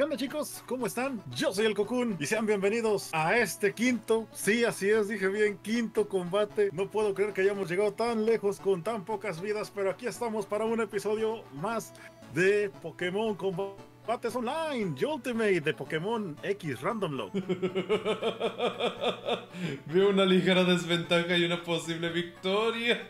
¿Qué onda, chicos? ¿Cómo están? Yo soy el Cocoon y sean bienvenidos a este quinto, sí, así es, dije bien, quinto combate. No puedo creer que hayamos llegado tan lejos con tan pocas vidas, pero aquí estamos para un episodio más de Pokémon Combates Online, Ultimate de Pokémon X Random Lock. Veo una ligera desventaja y una posible victoria.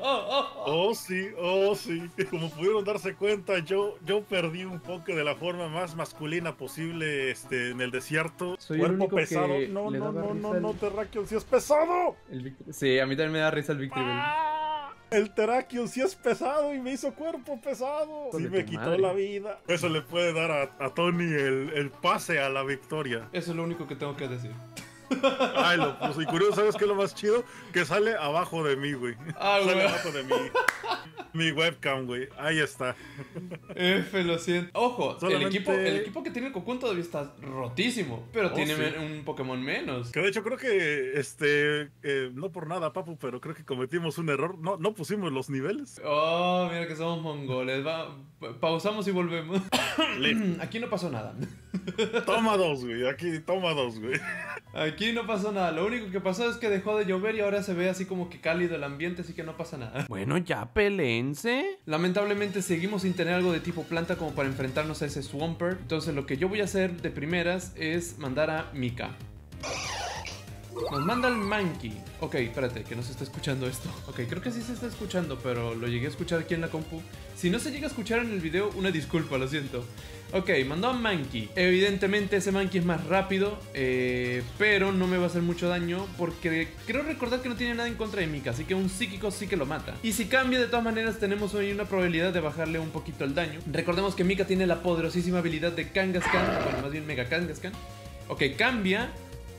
Oh sí, como pudieron darse cuenta, yo perdí un poco de la forma más masculina posible en el desierto. Soy el Cuerpo único pesado. que No, le no, daba no, risa no, no, Terrakion, si es pesado. Sí, a mí también me da risa el Victreebel. El Terrakion sí es pesado y me hizo cuerpo pesado. Sí me quitó la vida. Eso le puede dar a Tony el pase a la victoria. Eso es lo único que tengo que decir. Ay, lo puso. Y curioso, ¿sabes qué es lo más chido? Que sale abajo de mí, güey. Sale güey. abajo de mi webcam, güey. Ahí está. Lo siento. Ojo, Solamente... el equipo que tiene el Cocoon todavía está rotísimo, pero tiene sí. un Pokémon menos. Que de hecho creo que, no por nada, papu, pero creo que cometimos un error. No pusimos los niveles. Oh, mira que somos mongoles. Pausamos y volvemos. Aquí no pasó nada. Toma dos, güey. Aquí, toma dos, güey. Aquí no pasó nada, lo único que pasó es que dejó de llover y ahora se ve así como que cálido el ambiente, así que no pasa nada. Bueno, ya pelense. Lamentablemente seguimos sin tener algo de tipo planta como para enfrentarnos a ese Swampert. Entonces lo que yo voy a hacer de primeras es mandar a Mika. Nos manda el Mankey. Ok, espérate, que no se está escuchando esto. Ok, creo que sí se está escuchando, pero lo llegué a escuchar aquí en la compu. Si no se llega a escuchar en el video, una disculpa, lo siento. Ok, mandó a Mankey. Evidentemente ese Mankey es más rápido, pero no me va a hacer mucho daño porque creo recordar que no tiene nada en contra de Mika, así que un psíquico sí que lo mata. Y si cambia, de todas maneras tenemos hoy una probabilidad de bajarle un poquito el daño. Recordemos que Mika tiene la poderosísima habilidad de Kangaskhan, bueno, más bien Mega Kangaskhan. Ok, cambia.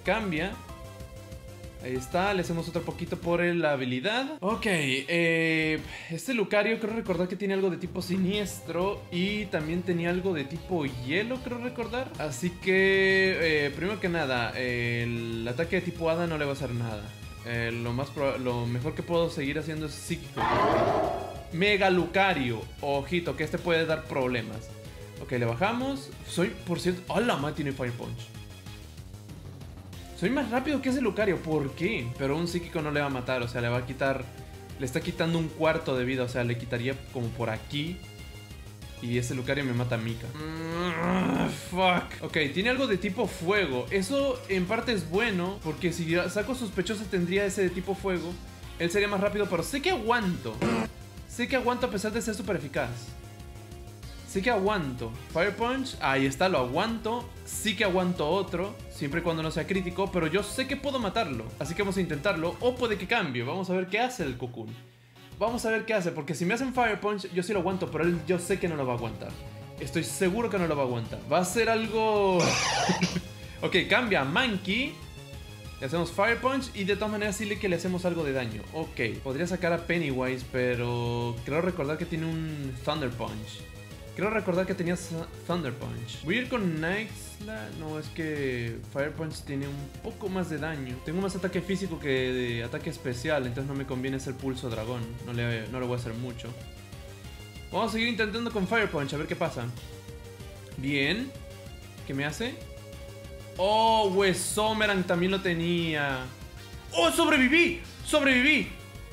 Ahí está, le hacemos otro poquito por la habilidad. Ok, este Lucario creo recordar que tiene algo de tipo siniestro y también tenía algo de tipo hielo, creo recordar. Así que, primero que nada, el ataque de tipo hada no le va a hacer nada. Lo mejor que puedo seguir haciendo es psíquico. Mega Lucario, ojito, que este puede dar problemas. Ok, le bajamos. Por cierto, ¡hola! Ma tiene Fire Punch. Soy más rápido que ese Lucario, ¿por qué? Pero un psíquico no le va a matar, o sea, le va a quitar... Le está quitando un cuarto de vida, o sea, le quitaría como por aquí. Y ese Lucario me mata a Mika. Fuck. Ok, tiene algo de tipo fuego. Eso en parte es bueno, porque si saco sospechosa tendría ese de tipo fuego. Él sería más rápido, pero sé que aguanto. Sé que aguanto a pesar de ser súper eficaz. Sí que aguanto. Fire Punch, ahí está, lo aguanto. Sí que aguanto otro, siempre y cuando no sea crítico, pero yo sé que puedo matarlo. Así que vamos a intentarlo, o puede que cambie. Vamos a ver qué hace el Cocoon. Vamos a ver qué hace, porque si me hacen Fire Punch, yo sí lo aguanto, pero él yo sé que no lo va a aguantar. Estoy seguro que no lo va a aguantar. Va a ser algo... Ok, cambia a Mankey. Le hacemos Fire Punch y de todas maneras sí que le hacemos algo de daño. Ok, podría sacar a Pennywise, pero creo recordar que tiene un Thunder Punch. Creo recordar que tenía Thunder Punch. Voy a ir con Nightslash. No, es que Fire Punch tiene un poco más de daño. Tengo más ataque físico que de ataque especial, entonces no me conviene hacer Pulso Dragón. No le voy a hacer mucho. Vamos a seguir intentando con Fire Punch, a ver qué pasa. Bien. ¿Qué me hace? Oh, Wesomerang también lo tenía. ¡Oh, sobreviví! ¡Sobreviví!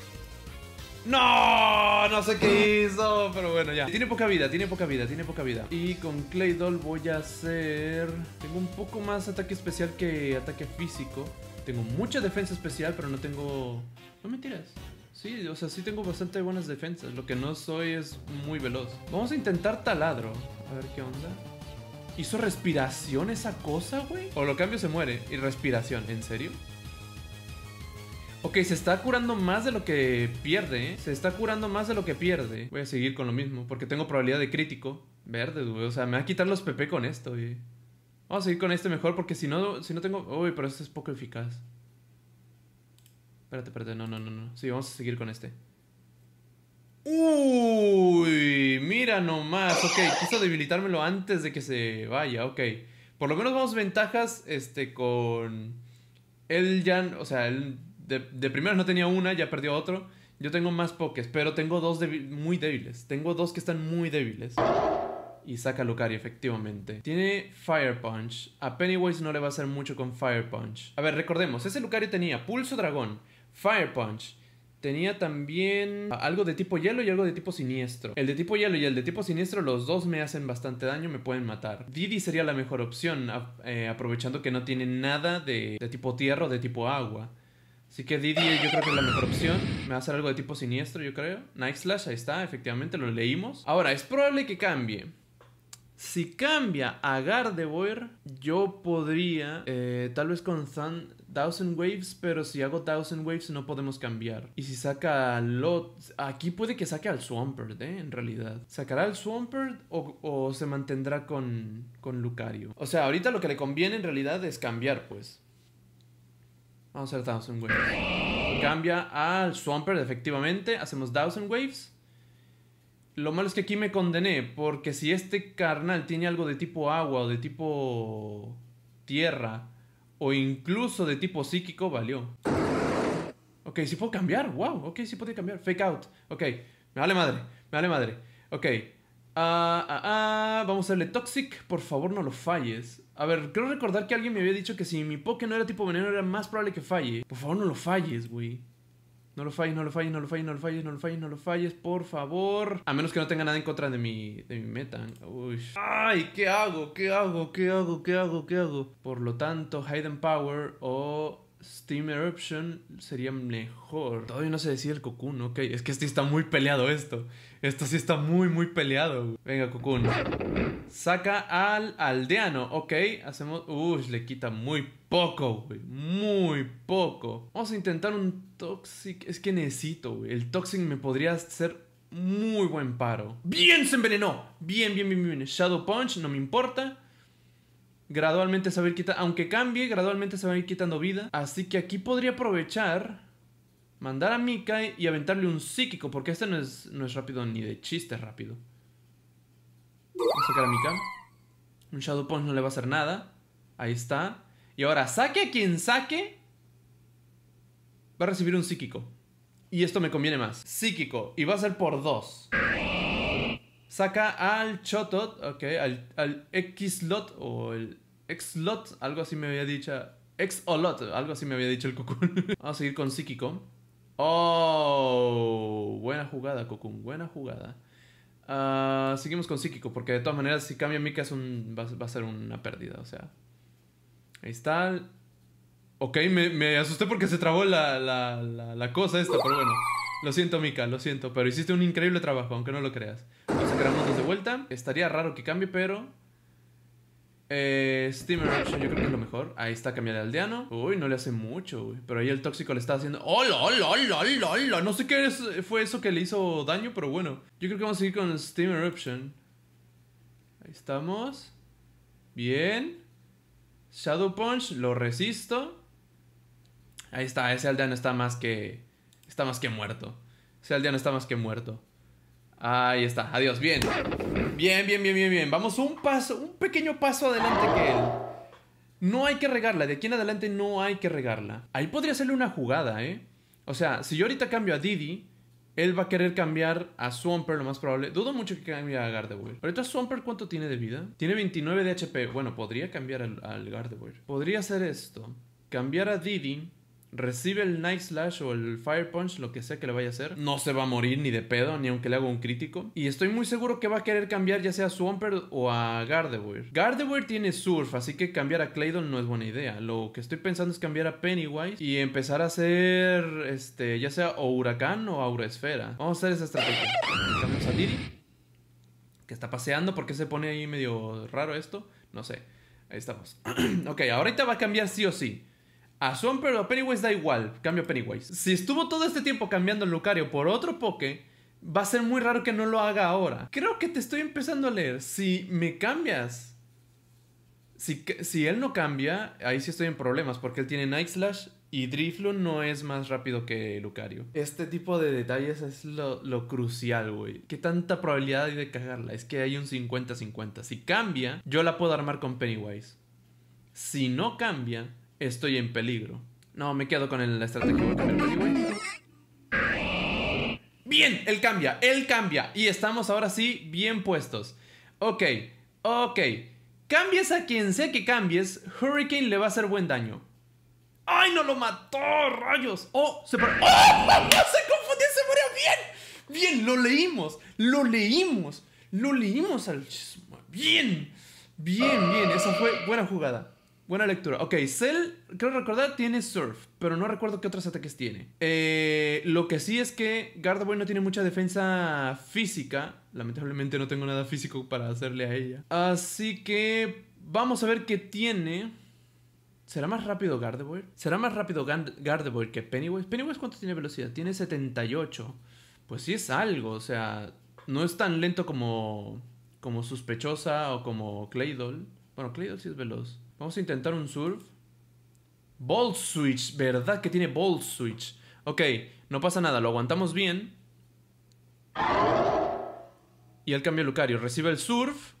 No sé qué hizo, pero bueno, ya. Tiene poca vida. Y con Claydol voy a hacer... Tengo un poco más ataque especial que ataque físico. Tengo mucha defensa especial, pero no tengo... No mentiras. Sí, o sea, sí tengo bastante buenas defensas. Lo que no soy es muy veloz. Vamos a intentar taladro. A ver qué onda. ¿Hizo respiración esa cosa, güey? O lo cambio se muere. Y respiración, ¿en serio? Ok, se está curando más de lo que pierde, ¿eh? Se está curando más de lo que pierde. Voy a seguir con lo mismo, porque tengo probabilidad de crítico. Verde, güey. O sea, me va a quitar los PP con esto, güey. Vamos a seguir con este mejor, porque si no tengo... Uy, pero este es poco eficaz. Espérate. No. Sí, vamos a seguir con este. Uy, mira nomás. Ok, quiso debilitármelo antes de que se vaya. Ok. Por lo menos vamos ventajas, con... Él ya... O sea, él... De primero no tenía una, ya perdió otro. Yo tengo más pokés, pero tengo dos muy débiles. Tengo dos que están muy débiles. Y saca a Lucario, efectivamente. Tiene Fire Punch. A Pennywise no le va a hacer mucho con Fire Punch. A ver, recordemos. Ese Lucario tenía Pulso Dragón, Fire Punch. Tenía también algo de tipo hielo y algo de tipo siniestro. El de tipo hielo y el de tipo siniestro, los dos me hacen bastante daño, me pueden matar. Didi sería la mejor opción, aprovechando que no tiene nada de tipo tierra o de tipo agua. Así que Didi yo creo que es la mejor opción. Me va a hacer algo de tipo siniestro, yo creo. Night Slash, ahí está, efectivamente, lo leímos. Ahora, es probable que cambie. Si cambia a Gardevoir, yo podría tal vez con Thousand Waves, pero si hago Thousand Waves no podemos cambiar. Y si saca aquí puede que saque al Swampert, en realidad. ¿Sacará al Swampert o se mantendrá con Lucario? O sea, ahorita lo que le conviene en realidad es cambiar, pues. Vamos a hacer Thousand Waves. Cambia al Swampert, efectivamente. Hacemos Thousand Waves. Lo malo es que aquí me condené, porque si este carnal tiene algo de tipo agua o de tipo tierra, o incluso de tipo psíquico, valió. Ok, sí puedo cambiar, wow, ok, sí puedo cambiar. Fake out, ok, me vale madre. Ok, vamos a hacerle Toxic, por favor no lo falles. A ver, creo recordar que alguien me había dicho que si mi Poké no era tipo veneno era más probable que falle. Por favor no lo falles, güey. No lo falles, por favor. A menos que no tenga nada en contra de mi meta. Uy. Ay, ¿qué hago? Por lo tanto, Hidden Power o Steam Eruption sería mejor. Todavía no se decide el Cocoon, ok. Es que está muy peleado esto. Esto sí está muy peleado. Venga, Cocoon. Saca al aldeano, ok. Hacemos... Uy, le quita muy poco, güey. Muy poco. Vamos a intentar un Toxic. Es que necesito, güey. El Toxic me podría hacer muy buen paro. ¡Bien! Se envenenó. Bien. Shadow Punch, no me importa. Gradualmente se va a ir quitando. Aunque cambie, gradualmente se va a ir quitando vida. Así que aquí podría aprovechar, mandar a Mika y aventarle un psíquico. Porque este no es rápido ni de chiste rápido. Vamos a sacar a Mika. Un Shadow Punch no le va a hacer nada. Ahí está. Y ahora, saque a quien saque, va a recibir un psíquico. Y esto me conviene más. Psíquico. Y va a ser por 2. Saca al Chotot. Ok. Al X-Lot. O el X-Lot. Algo así me había dicho. X-Olot. Algo así me había dicho el Cocoon. Vamos a seguir con psíquico. Oh. Buena jugada, Cocoon. Buena jugada. Seguimos con psíquico. Porque de todas maneras, si cambia Mika va a ser una pérdida. O sea. Ahí está. Ok, me asusté porque se trabó la cosa esta, pero bueno. Lo siento, Mika, lo siento. Pero hiciste un increíble trabajo, aunque no lo creas. Vamos a sacar a Mundos de vuelta. Estaría raro que cambie, pero... Steam Eruption yo creo que es lo mejor. Ahí está, cambiar al aldeano. Uy, no le hace mucho, güey. Pero ahí el tóxico le está haciendo... ¡Hola! No sé qué fue eso que le hizo daño, pero bueno. Yo creo que vamos a seguir con Steam Eruption. Ahí estamos. Bien. Shadow Punch, lo resisto. Ahí está, ese aldeano está más que muerto. Ese aldeano está más que muerto. Ahí está, adiós, bien. Bien. Vamos un pequeño paso adelante que él. No hay que regarla, de aquí en adelante no hay que regarla. Ahí podría hacerle una jugada, O sea, si yo ahorita cambio a Didi, él va a querer cambiar a Swampert, lo más probable. Dudo mucho que cambie a Gardevoir. Ahorita Swampert, ¿cuánto tiene de vida? Tiene 29 de HP. Bueno, podría cambiar al Gardevoir. Podría hacer esto. Cambiar a Didi. Recibe el Night Slash o el Fire Punch, lo que sea que le vaya a hacer. No se va a morir ni de pedo, ni aunque le haga un crítico. Y estoy muy seguro que va a querer cambiar ya sea a Swampert o a Gardevoir. Gardevoir tiene Surf, así que cambiar a Claydol no es buena idea. Lo que estoy pensando es cambiar a Pennywise y empezar a hacer, ya sea o Huracán o Aura Esfera. Vamos a hacer esa estrategia. Cambiamos a Didi, que está paseando. ¿Por qué se pone ahí medio raro esto? No sé. Ahí estamos. Ok, ahorita va a cambiar sí o sí. A Swampert o a Pennywise da igual, cambio a Pennywise. Si estuvo todo este tiempo cambiando el Lucario por otro Poké, va a ser muy raro que no lo haga ahora. Creo que te estoy empezando a leer. Si me cambias, si él no cambia, ahí sí estoy en problemas, porque él tiene Night Slash y Drifloon no es más rápido que Lucario. Este tipo de detalles es lo crucial, güey. ¿Qué tanta probabilidad hay de cagarla? Es que hay un 50-50. Si cambia, yo la puedo armar con Pennywise. Si no cambia, estoy en peligro. No, me quedo con la estrategia. Voy a cambiar Pennywise. Bien, él cambia. Y estamos ahora sí bien puestos. Ok, ok. Cambies a quien sea que cambies, Hurricane le va a hacer buen daño. ¡Ay, no lo mató! ¡Rayos! ¡Oh! ¡Se perdió! ¡Oh! ¡Se confundió! ¡Se murió! ¡Bien! ¡Bien! ¡Lo leímos! ¡Lo leímos! ¡Lo leímos al chismo! ¡Bien! Bien, bien. Esa fue buena jugada. Buena lectura. Ok, Cell, creo recordar, tiene Surf, pero no recuerdo qué otros ataques tiene. Lo que sí es que Gardevoir no tiene mucha defensa física. Lamentablemente no tengo nada físico para hacerle a ella. Así que vamos a ver qué tiene. ¿Será más rápido Gardevoir? ¿Será más rápido Gardevoir que Pennywise? ¿Pennywise cuánto tiene velocidad? Tiene 78. Pues sí es algo, o sea, no es tan lento como Sospechosa o como Claydol. Bueno, Claydol sí es veloz. Vamos a intentar un Surf. Ball Switch, ¿verdad que tiene Ball Switch? Ok, no pasa nada, lo aguantamos bien. Y él cambia Lucario, recibe el Surf.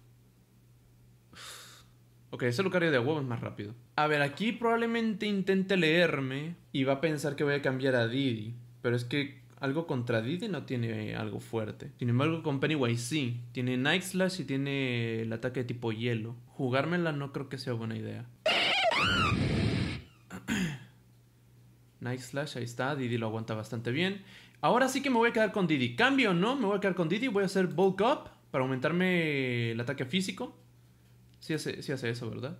Ok, ese Lucario de huevo es más rápido. A ver, aquí probablemente intente leerme y va a pensar que voy a cambiar a Didi. Pero es que algo contra Didi no tiene algo fuerte. Sin embargo, con Pennywise sí. Tiene Night Slash y tiene el ataque de tipo hielo. Jugármela no creo que sea buena idea. Night Slash, ahí está. Didi lo aguanta bastante bien. Ahora sí que me voy a quedar con Didi. ¿Cambio o no? Me voy a quedar con Didi. Voy a hacer Bulk Up para aumentarme el ataque físico. Sí hace eso, ¿verdad?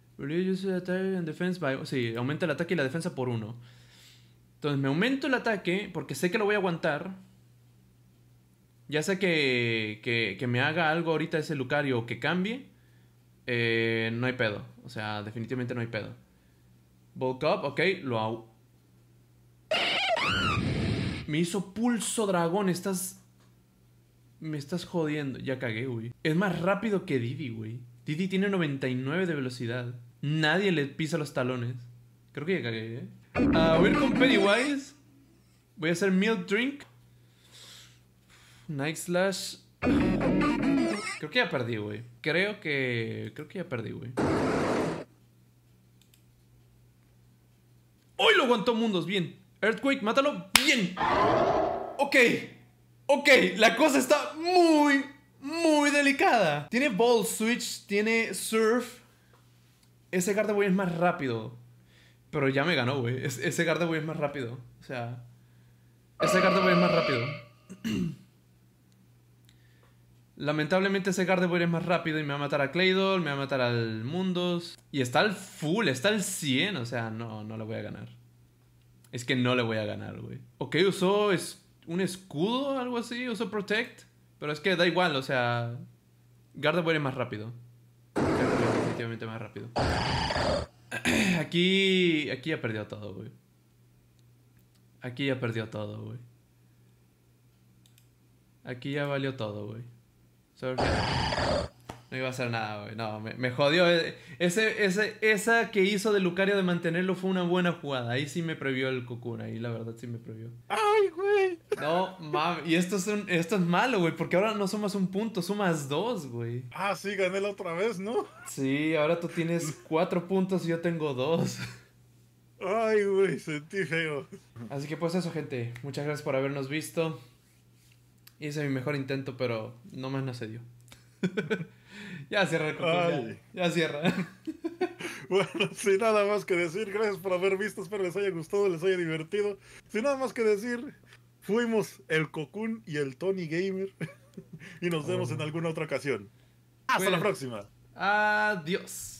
Sí, aumenta el ataque y la defensa por 1. Entonces me aumento el ataque porque sé que lo voy a aguantar. Ya sea que me haga algo ahorita ese Lucario o que cambie. No hay pedo. O sea, definitivamente no hay pedo. Bulk Up, ok, lo hago. Me hizo Pulso Dragón, me estás jodiendo. Ya cagué, güey. Es más rápido que Didi, güey. Didi tiene 99 de velocidad. Nadie le pisa los talones. Creo que ya cagué, ¿eh? Voy a ir con Pennywise. Voy a hacer Milk Drink. Night Slash. Creo que ya perdí, güey. Creo que ya perdí, güey. ¡Uy! Lo aguantó mundos, bien. Earthquake, mátalo, bien. Ok. Ok, la cosa está muy delicada. Tiene Ball Switch, tiene Surf. Ese Gardevoir es más rápido. Pero ya me ganó, güey. Ese Gardevoir es más rápido. O sea, ese Gardevoir es más rápido. Lamentablemente ese Gardevoir es más rápido y me va a matar a Claydol, me va a matar al Mundos. Y está al full, está al 100. O sea, no le voy a ganar. Es que no le voy a ganar, güey. Ok, usó un escudo o algo así, usó Protect. Pero es que da igual, o sea, Gardevoir es más rápido. Gardevoir es definitivamente más rápido. Aquí ya perdió todo, güey. Aquí ya perdió todo, güey. Aquí ya valió todo, güey. No iba a hacer nada, güey. No, me jodió. Esa que hizo de Lucario de mantenerlo fue una buena jugada. Ahí sí me previó el Cocoon. Ahí la verdad sí me previó. ¡Ay, güey! No, mames. Y esto es malo, güey. Porque ahora no sumas un punto, sumas 2, güey. Ah, sí, gané la otra vez, ¿no? Sí, ahora tú tienes 4 puntos y yo tengo 2. Ay, güey, sentí feo. Así que pues eso, gente. Muchas gracias por habernos visto. Hice mi mejor intento, pero nomás no se dio. Ya cierra el Cocoon, ya cierra. Bueno, sin nada más que decir, gracias por haber visto, espero les haya gustado, les haya divertido. Sin nada más que decir, fuimos el Cocoon y el Tony Gamer. Y nos vemos en alguna otra ocasión. Hasta la próxima. Adiós.